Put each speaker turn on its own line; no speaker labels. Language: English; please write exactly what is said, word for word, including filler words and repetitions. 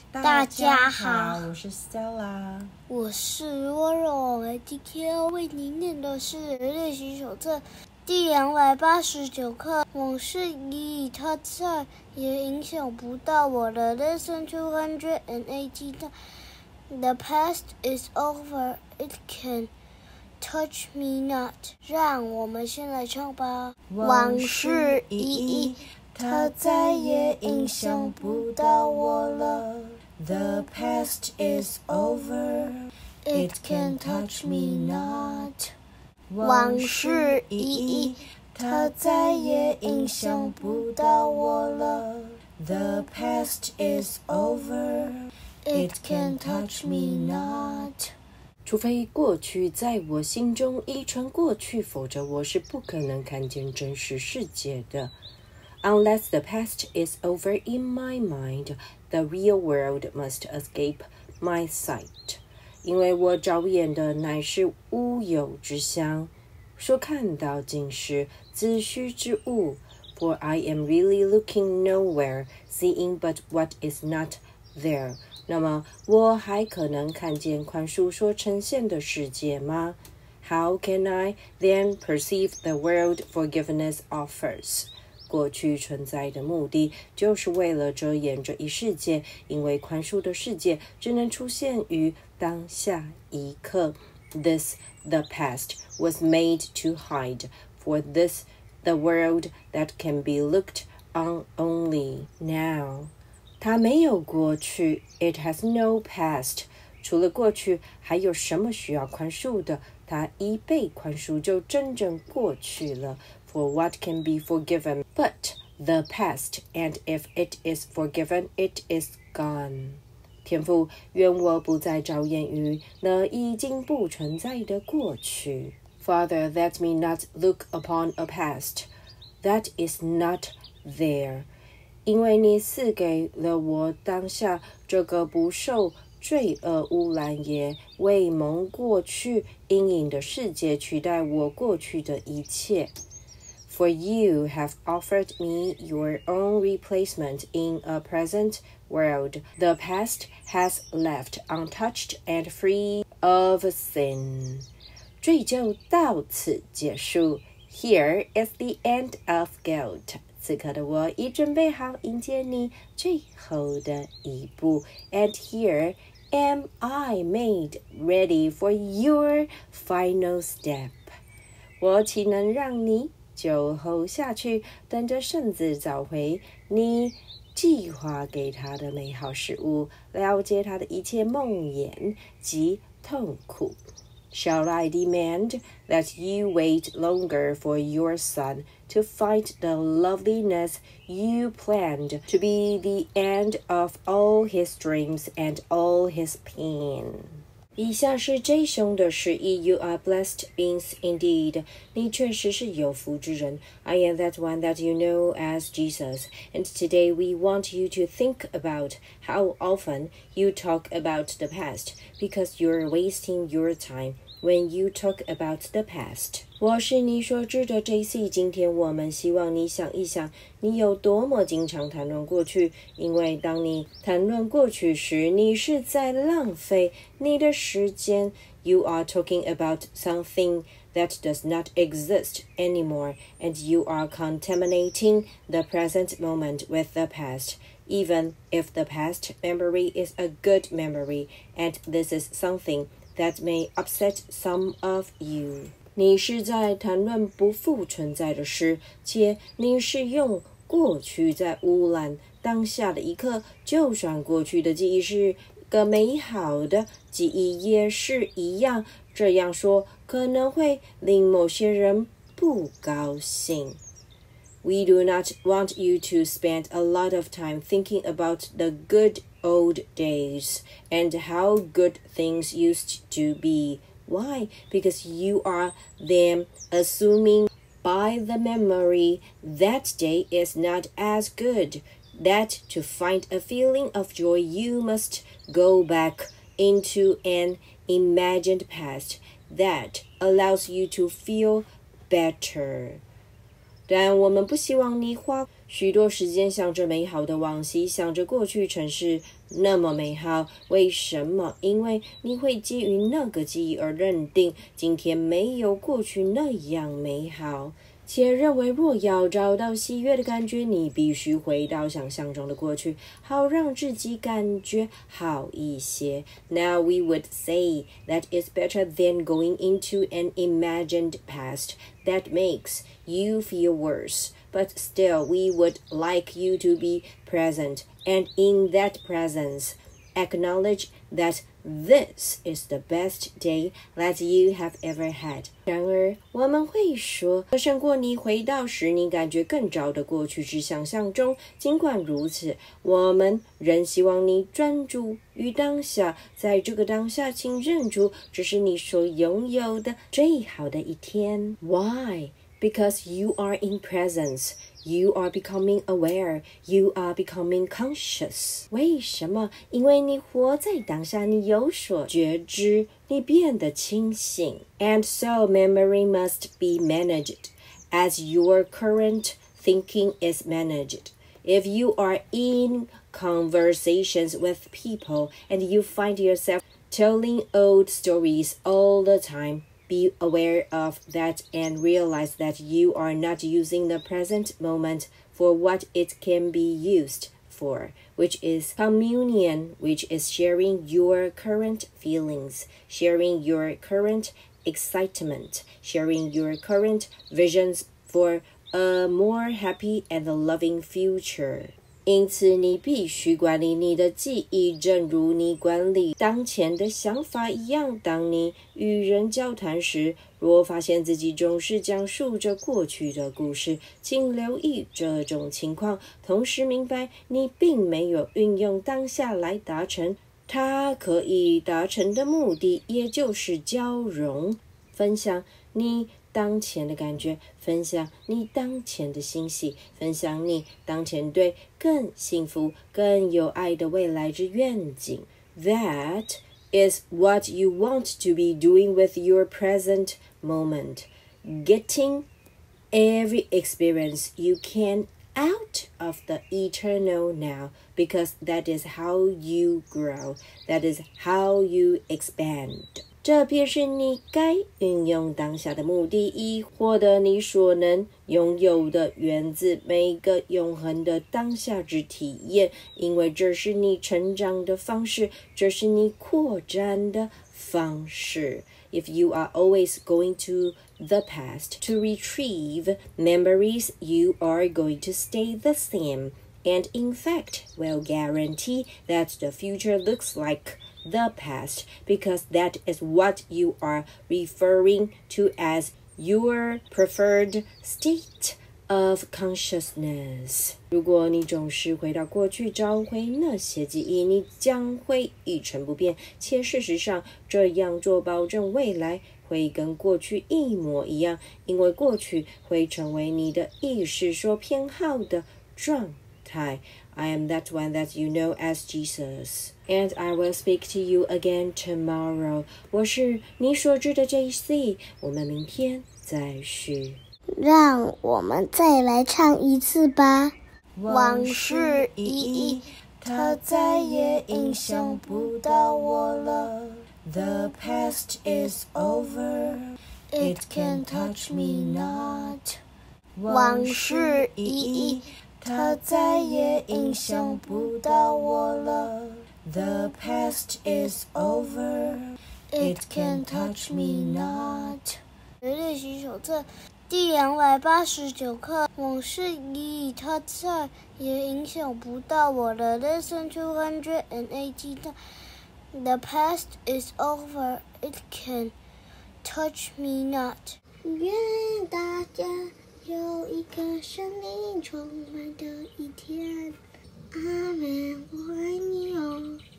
大家好，
我是 Stella，
我是若若。今天要为您念的是练习手册第两百八十九课。往事已矣，它再也影响不到我了。Lesson two hundred eighty-nine. The past is over. It can touch me not. 让我们先来唱吧。
往事已矣，它再也影响不到我了。The past is over. It can touch me not.
往事已矣，
它再也影响不到我了。The past is over. It can touch me not. 除非过去在我心中遗传过去，否则我是不可能看见真实世界的。Unless the past is over in my mind, the real world must escape my sight. 因为我着眼的乃是无有之乡，所看到尽是子虚之物。For I am really looking nowhere, seeing but what is not there. 那么我还可能看见宽恕所呈现的世界吗？ How can I then perceive the world forgiveness offers?过去存在的目的就是为了遮掩这一世界，因为宽恕的世界只能出现于当下一刻。This, the past, was made to hide. For this, the world that can be looked on only now. 它没有过去 It has no past. 除了过去，还有什么需要宽恕的？它一被宽恕就真正过去了。For what can be forgiven but the past, and if it is forgiven, it is gone. 天父，愿我不再着眼于那已经不存在的过去。Father, let me not look upon a past that is not there. 因为你赐给了我当下这个不受罪恶污染也未蒙过去阴影的世界，取代我过去的一切。For you have offered me your own replacement in a present world. The past has left untouched and free of sin. 罪就到此结束。Here is the end of guilt. 此刻的我已准备好迎接你最后的一步。And here am I made ready for your final step. 我岂能让你就后下去，等着圣子找回你计划给他的美好事物，了解他的一切梦魇及痛苦。Shall I demand that you wait longer for your son to find the loveliness you planned to be the end of all his dreams and all his pain?以下是 J 兄的释义 You are blessed beings indeed. 你确实是有福之人。I am that one that you know as Jesus. And today we want you to think about how often you talk about the past, because you're wasting your time when you talk about the past. 我是你所知的 J C， 今天我们希望你想一想，你有多么经常谈论过去，因为当你谈论过去时，你是在浪费你的时间。You are talking about something that does not exist anymore, and you are contaminating the present moment with the past, even if the past memory is a good memory, and this is something that may upset some of you. 你是在谈论不复存在的事，且你是用过去在污染当下的一刻，就算过去的记忆是个美好的记忆也是一样。这样说可能会令某些人不高兴。We do not want you to spend a lot of time thinking about the good old days and how good things used to be. Why? Because you are then assuming by the memory that day is not as good, that to find a feeling of joy you must go back into an imagined past that allows you to feel better. 但我们不希望你花许多时间想着美好的往昔，想着过去曾是那么美好。为什么？因为你会基于那个记忆而认定今天没有过去那样美好，且认为若要找到喜悦的感觉，你必须回到想象中的过去，好让自己感觉好一些。Now we would say that it's better than going into an imagined past that makes you feel worse. But still, we would like you to be present, and in that presence, acknowledge that this is the best day that you have ever had. 然而，我们会说，胜过你回到使你感觉更糟的过去之想象中。尽管如此，我们仍希望你专注于当下，在这个当下，请认出这是你所拥有的最好的一天。Why?Because you are in presence, you are becoming aware, you are becoming conscious. 为什么？因为你活在当下，你有所觉知，你变得清醒。And so memory must be managed as your current thinking is managed. If you are in conversations with people and you find yourself telling old stories all the time,Be aware of that and realize that you are not using the present moment for what it can be used for, which is communion, which is sharing your current feelings, sharing your current excitement, sharing your current visions for a more happy and loving future.因此，你必须管理你的记忆，正如你管理当前的想法一样。当你与人交谈时，若发现自己总是讲述着过去的故事，请留意这种情况，同时明白你并没有运用当下来达成它可以达成的目的，也就是交融。分享你当前的感觉，分享你当前的欣喜，分享你当前对更幸福、更有爱的未来之愿景。That is what you want to be doing with your present moment. Getting every experience you can out of the eternal now, because that is how you grow. That is how you expand.这便是你该运用当下的目的，以获得你所能拥有的源自每个永恒的当下之体验，因为这是你成长的方式，这是你扩展的方式。If you are always going to the past to retrieve memories, you are going to stay the same, and in fact, will guarantee that the future looks like the past, because that is what you are referring to as your preferred state of consciousness. 如果你总是回到过去找回那些记忆，你将会一成不变，且事实上这样做保证未来会跟过去一模一样，因为过去会成为你的意识所偏好的状态。I am that one that you know as Jesus, and I will speak to you again tomorrow. 我是你所知的 J C， 我们明天再续。
让我们再来唱一次吧。
往事已矣，它再也影响不到我了。The past is over, it can touch me not.
往事已矣，
它再也影响不到我了。The past is over, it can touch me not.
练习手册第两百八十九课，往事已矣，它再也影响不到我了。Lesson two hundred eighty-nine. The past is over, it can touch me not. 愿大家有一个生命充满的一天。阿门，我爱你哦。